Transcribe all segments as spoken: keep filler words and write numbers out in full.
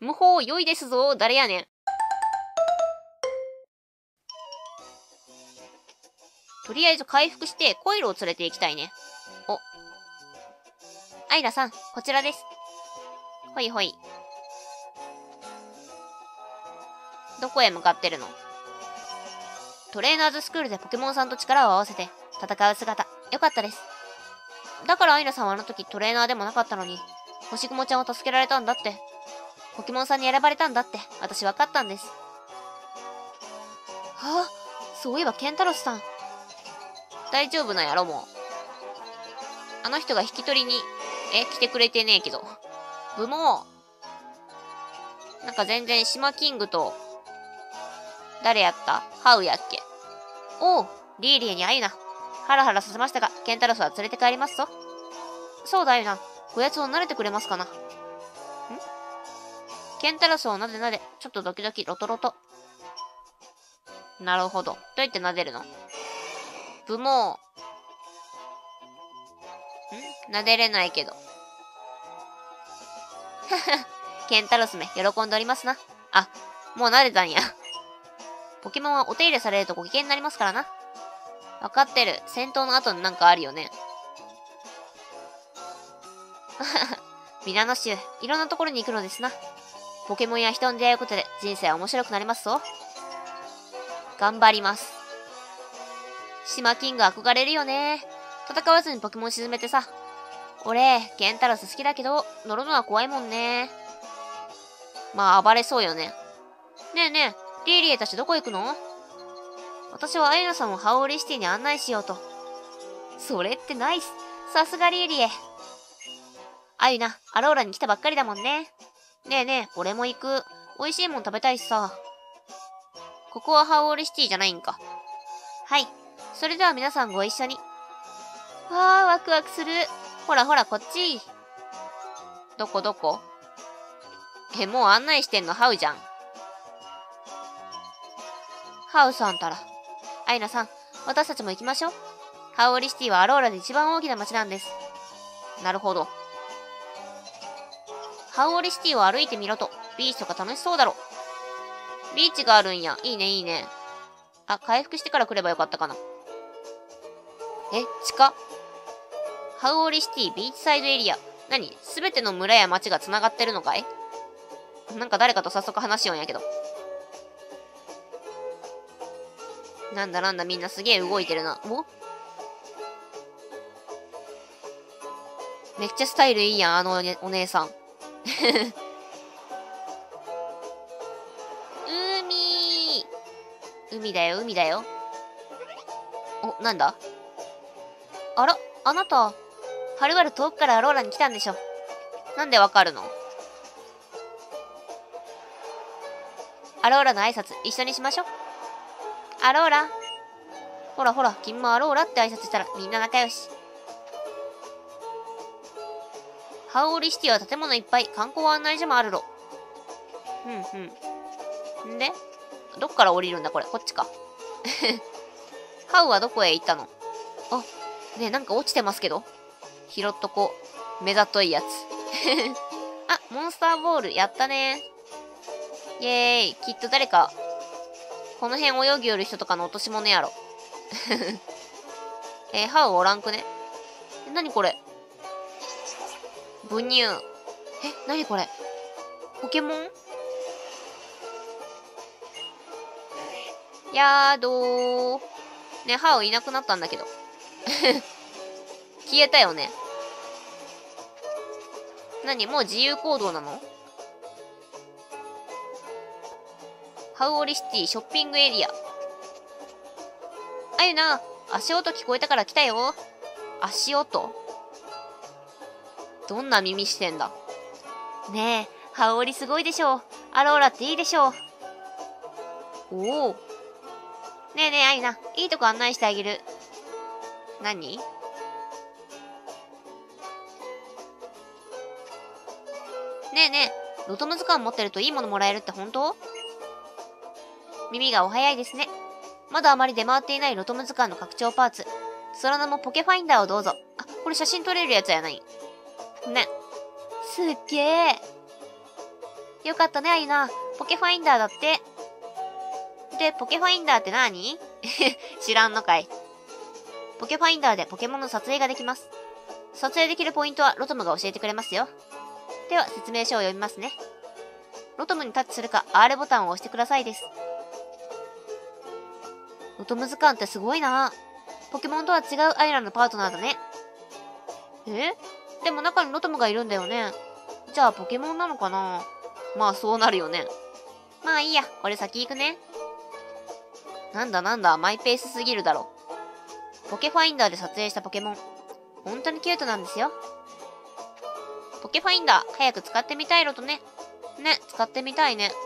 無法良いですぞ。誰やねん。とりあえず回復してコイルを連れて行きたいね。お。アイラさん、こちらです。ほいほい。どこへ向かってるの？トレーナーズスクールでポケモンさんと力を合わせて戦う姿、よかったです。だからアイラさんはあの時トレーナーでもなかったのに、星雲ちゃんを助けられたんだって。ポケモンさんに選ばれたんだって、私分かったんです。はあ、そういえばケンタロスさん。大丈夫なんやろ、もう。あの人が引き取りに、え、来てくれてねえけど。部も、なんか全然島キングと、誰やった？ハウやっけ？おう、リーリエに会いな。ハラハラさせましたが、ケンタロスは連れて帰りますぞ。そうだよな。こやつを撫でてくれますかな。ん？ケンタロスをなでなで、ちょっとドキドキロトロト。なるほど。どうやって撫でるの？部も、ん？撫でれないけど。はは、ケンタロスめ、喜んでおりますな。あ、もう撫でたんや。ポケモンはお手入れされるとご機嫌になりますからな。わかってる。戦闘の後になんかあるよね。ミラノ州、いろんなところに行くのですな。ポケモンや人に出会うことで人生は面白くなりますぞ。頑張ります。島キング憧れるよね。戦わずにポケモン沈めてさ。俺、ケンタロス好きだけど、乗るのは怖いもんね。まあ、暴れそうよね。ねえねえ、リーリエたちどこ行くの？私はアイナさんをハオーリシティに案内しようと。それってナイス。さすがリーリエ。アユナ、アローラに来たばっかりだもんね。ねえねえ、俺も行く。美味しいもん食べたいしさ。ここはハオーリシティじゃないんか。はい。それでは皆さんご一緒に。わー、ワクワクする。ほらほら、こっち。どこどこ？え、もう案内してんのハウじゃん。ハウさんたら。アイナさん、私たちも行きましょう。ハオーリシティはアローラで一番大きな街なんです。なるほど。ハオーリシティを歩いてみろと。ビーチとか楽しそうだろ。ビーチがあるんや。いいね、いいね。あ、回復してから来ればよかったかな。え、地下？ハオーリシティビーチサイドエリア。何？すべての村や町が繋がってるのかい？なんか誰かと早速話しようんやけど。なんだなんだ、みんなすげえ動いてるな。お？めっちゃスタイルいいやん、あのお、ね、お姉さん。海海だよ、海だよ。お、なんだ？あら、あなた、はるばる遠くからアローラに来たんでしょ。なんでわかるの？アローラの挨拶、一緒にしましょ。アローラ。ほらほら、君もアローラって挨拶したらみんな仲良し。ハオーリシティは建物いっぱい、観光案内所もあるろ。ふんふん。んでどっから降りるんだこれ。こっちか。ハウはどこへ行ったの？あ、ねえ、なんか落ちてますけど。拾っとこう。目ざといやつ。あ、モンスターボール、やったね。イエーイ。きっと誰か、この辺泳ぎよる人とかの落とし物やろ。えー、ハウおらんくね？え、なにこれ？ブニュー。え、なにこれ？ポケモン？やーどー。ね、ハウいなくなったんだけど。消えたよね。なに、もう自由行動なの？ハウオリシティショッピングエリア。あゆな、足音聞こえたから来たよ。足音？どんな耳してんだ？ねえ、ハオリすごいでしょ。アローラっていいでしょ。おお。ねえねえ、あゆな、いいとこ案内してあげる。何？ねえねえ、ロトム図鑑持ってるといいものもらえるって本当？耳がお早いですね。まだあまり出回っていないロトム図鑑の拡張パーツ。その名もポケファインダーをどうぞ。あ、これ写真撮れるやつやない。ね。すっげー。 よかったね、アユナ。ポケファインダーだって。で、ポケファインダーって何？知らんのかい。ポケファインダーでポケモンの撮影ができます。撮影できるポイントはロトムが教えてくれますよ。では、説明書を読みますね。ロトムにタッチするか アール ボタンを押してくださいです。ロトム図鑑ってすごいな。ポケモンとは違うアイラのパートナーだね。え？でも中にロトムがいるんだよね。じゃあポケモンなのかな？まあそうなるよね。まあいいや、これ先行くね。なんだなんだ、マイペースすぎるだろ。ポケファインダーで撮影したポケモン。本当にキュートなんですよ。ポケファインダー、早く使ってみたいロトね。ね、使ってみたいね。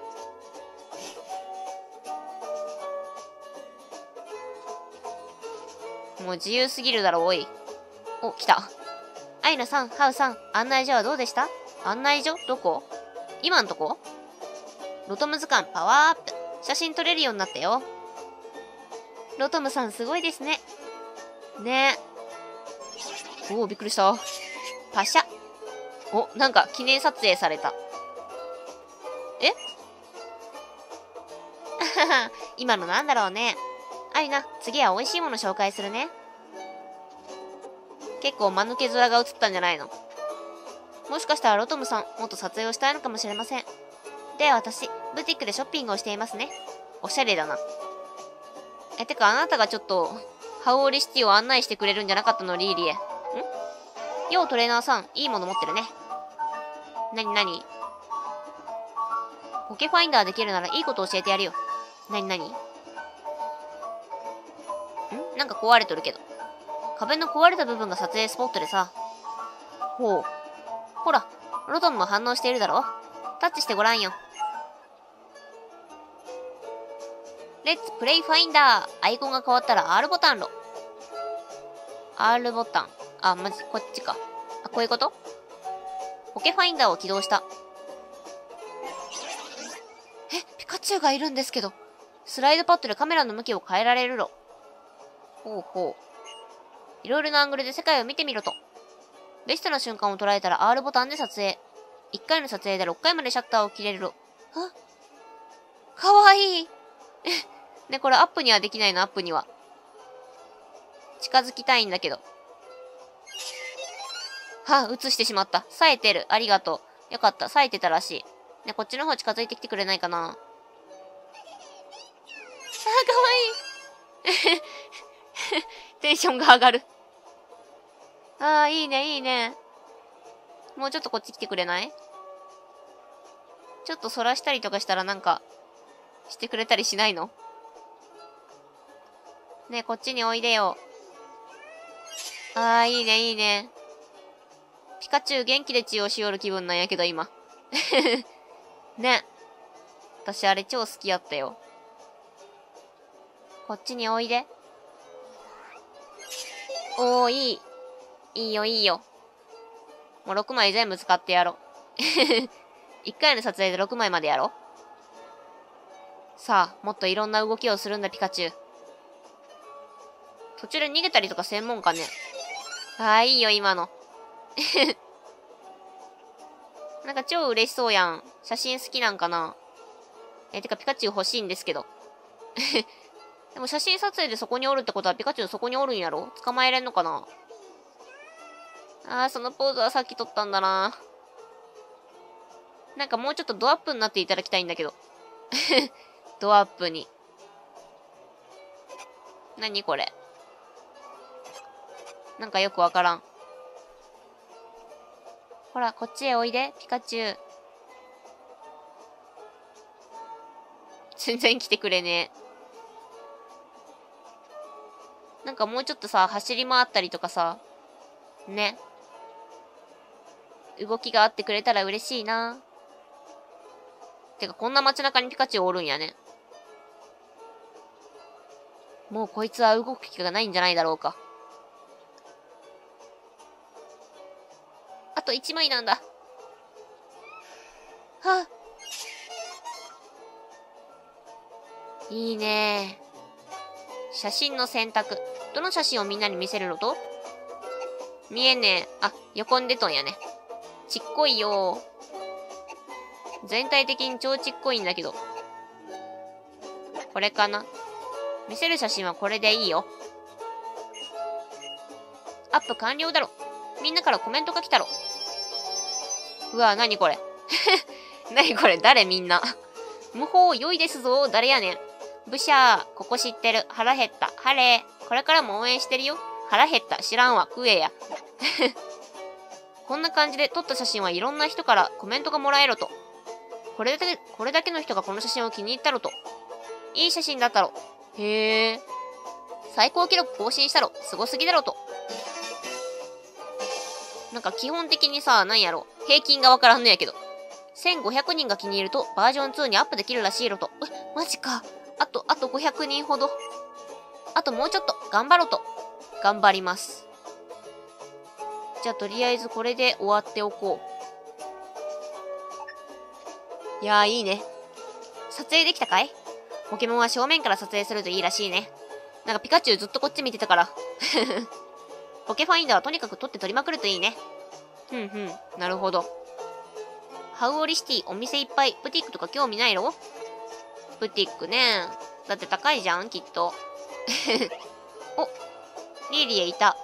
もう自由すぎるだろ、おい。お、来た。アイナさん、ハウさん、案内所はどうでした？案内所？どこ？今んとこ？ロトム図鑑パワーアップ。写真撮れるようになったよ。ロトムさんすごいですね。ねえ。おお、びっくりした。パシャ。お、なんか記念撮影された。え？今のなんだろうね。アイナ、次は美味しいもの紹介するね。結構間抜け面が映ったんじゃないの？もしかしたらロトムさん、もっと撮影をしたいのかもしれません。で、私、ブティックでショッピングをしていますね。おしゃれだな。え、てかあなたがちょっと、ハウオリシティを案内してくれるんじゃなかったの、リーリエ。ん？ようトレーナーさん、いいもの持ってるね。なになに？ポケファインダーできるならいいこと教えてやるよ。なになに？ん？なんか壊れとるけど。壁の壊れた部分が撮影スポットでさ。ほう。ほら、ロトムも反応しているだろ？タッチしてごらんよ。レッツプレイファインダー。アイコンが変わったら アール ボタンろ。アール ボタン。あ、まじ、こっちか。あ、こういうこと？ポケファインダーを起動した。え、ピカチュウがいるんですけど。スライドパッドでカメラの向きを変えられるろ。ほうほう。いろいろなアングルで世界を見てみろと。ベストな瞬間を捉えたら アール ボタンで撮影。いっかいの撮影でろっかいまでシャッターを切れるろ。あ、かわいい。ね、これアップにはできないの、アップには。近づきたいんだけど。はぁ、映してしまった。冴えてる。ありがとう。よかった。冴えてたらしい。ね、こっちの方近づいてきてくれないかな。あー、かわいい。テンションが上がる。ああ、いいね、いいね。もうちょっとこっち来てくれない？ちょっと反らしたりとかしたらなんか、してくれたりしないの？ねえ、こっちにおいでよ。ああ、いいね、いいね。ピカチュウ元気で血をしおる気分なんやけど、今。ね。私あれ超好きやったよ。こっちにおいで。おー、いい。いいよ、いいよ。もうろくまい全部使ってやろう。いっかいの撮影でろくまいまでやろう。さあ、もっといろんな動きをするんだ、ピカチュウ。途中で逃げたりとか専門かね。ああ、いいよ、今の。なんか超嬉しそうやん。写真好きなんかな。え、てかピカチュウ欲しいんですけど。でも写真撮影でそこにおるってことはピカチュウそこにおるんやろ？捕まえれんのかな？あー、そのポーズはさっき撮ったんだな。なんかもうちょっとドアップになっていただきたいんだけど。ドアップに。なにこれ。なんかよくわからん。ほら、こっちへおいで、ピカチュウ。全然来てくれねえ。なんかもうちょっとさ、走り回ったりとかさ、ね。動きがあってくれたら嬉しいな。てか、こんな街中にピカチュウおるんやね。もうこいつは動く気がないんじゃないだろうか。あといちまいなんだ。はあ。いいね。写真の選択。どの写真をみんなに見せるのと？見えねえ。あ、横に出とんやね。ちっこいよ。 全体的に超ちっこいんだけど。これかな。見せる写真はこれでいいよ。アップ完了だろ。みんなからコメントが来たろ。うわ、なにこれ。なにこれ、誰みんな。無法良いですぞ。誰やねん。ブシャー。ここ知ってる。腹減った。ハレー。これからも応援してるよ。腹減った。知らんわ。食えや。こんな感じで撮った写真はいろんな人からコメントがもらえろと。これだけ、これだけの人がこの写真を気に入ったろと。いい写真だったろ。へえ。最高記録更新したろ。すごすぎだろと。なんか基本的にさ、なんやろ。平均がわからんのやけど。せんごひゃくにんが気に入るとバージョンツーにアップできるらしいろと。え、マジか。あと、あとごひゃくにんほど。あともうちょっと頑張ろうと。頑張ります。じゃあとりあえずこれで終わっておこう。いやーいいね。撮影できたかい？ポケモンは正面から撮影するといいらしいね。なんかピカチュウずっとこっち見てたから。ポケファインダーはとにかく撮って撮りまくるといいね。ふんふん。なるほど。ハウオリシティお店いっぱい。ブティックとか興味ないろ？ブティックね。だって高いじゃんきっと。お、リーリエいた。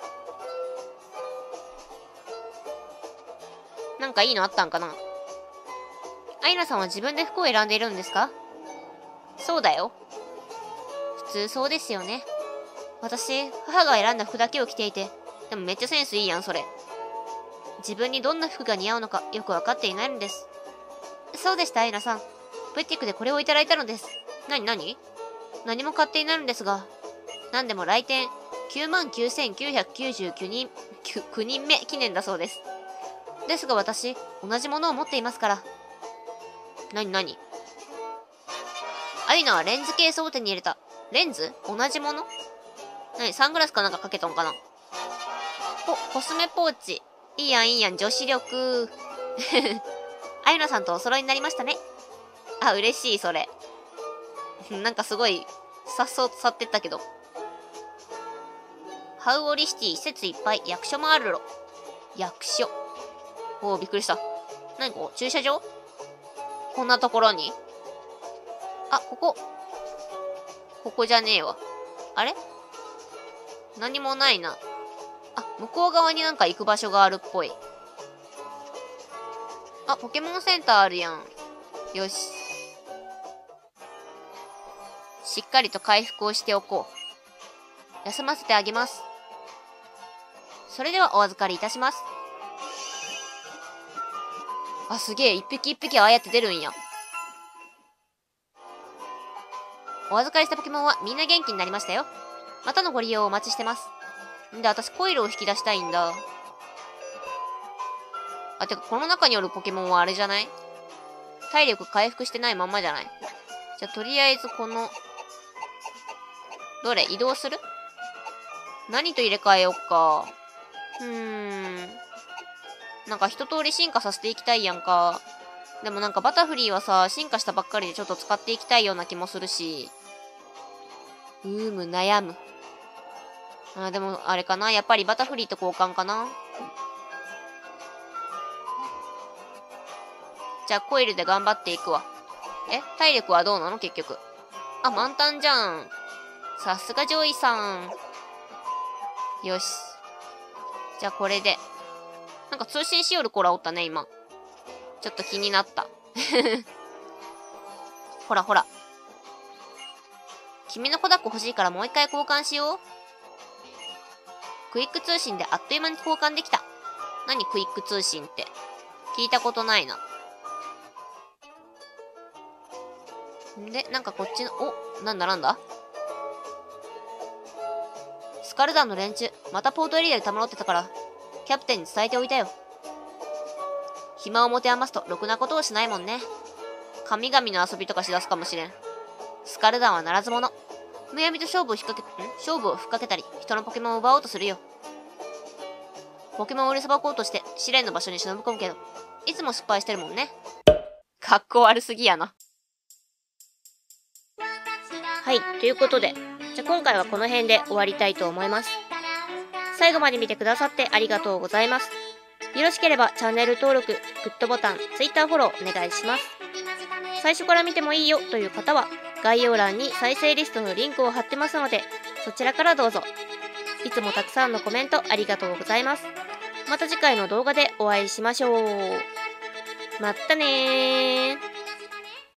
なんかいいのあったんかな？アイナさんは自分で服を選んでいるんですか？そうだよ。普通そうですよね。私、母が選んだ服だけを着ていて、でもめっちゃセンスいいやん、それ。自分にどんな服が似合うのかよくわかっていないんです。そうでした、アイナさん。ブティックでこれをいただいたのです。なになに？何も買っていないのですが、なんでも来店きゅうまんきゅうせんきゅうひゃくきゅうじゅうきゅうにん、きゅうにんめ記念だそうです。ですが私、同じものを持っていますから。なになに？アイナはレンズケースを手に入れた。レンズ？同じもの？なに、サングラスかなんかかけとんかな？お、コスメポーチ。いいやんいいやん、女子力。アイナさんとお揃いになりましたね。あ、嬉しい、それ。なんかすごい、さっそうと去ってったけど。ハウオリシティ、施設いっぱい、役所もあるろ。役所。おー、びっくりした。なにここ、駐車場？こんなところに？あ、ここ。ここじゃねえわ。あれ？何もないな。あ、向こう側になんか行く場所があるっぽい。あ、ポケモンセンターあるやん。よし。しっかりと回復をしておこう。休ませてあげます。それではお預かりいたします。あ、すげえ。一匹一匹ああやって出るんや。お預かりしたポケモンはみんな元気になりましたよ。またのご利用をお待ちしてます。んで、私コイルを引き出したいんだ。あ、てかこの中におるポケモンはあれじゃない？体力回復してないまんまじゃない？じゃあとりあえずこの、どれ？移動する？何と入れ替えよっか。うーん。なんか一通り進化させていきたいやんか。でもなんかバタフリーはさ、進化したばっかりでちょっと使っていきたいような気もするし。うーむ、悩む。あ、でもあれかな。やっぱりバタフリーと交換かな。じゃあコイルで頑張っていくわ。え、体力はどうなの結局。あ、満タンじゃん。さすがジョイさん。よし。じゃあこれで。なんか通信しよる子らおったね、今。ちょっと気になった。ほらほら。君の子だっこ欲しいからもう一回交換しよう。クイック通信であっという間に交換できた。何クイック通信って。聞いたことないな。んで、なんかこっちの、お、なんだなんだスカルダンの連中、またポートエリアでたまろってたから、キャプテンに伝えておいたよ。暇を持て余すとろくなことをしないもんね。神々の遊びとかしだすかもしれん。スカルダンはならず者。むやみと勝負を引っ掛け、ん勝負をふっかけたり、人のポケモンを奪おうとするよ。ポケモンを売りさばこうとして試練の場所に忍び込むけど、いつも失敗してるもんね。かっこ悪すぎやな。はい、ということで、じゃあ今回はこの辺で終わりたいと思います。最後まで見てくださってありがとうございます。 よろしければチャンネル登録、グッドボタン、Twitter フォローお願いします。最初から見てもいいよという方は、概要欄に再生リストのリンクを貼ってますので、そちらからどうぞ。いつもたくさんのコメントありがとうございます。また次回の動画でお会いしましょう。まったねー。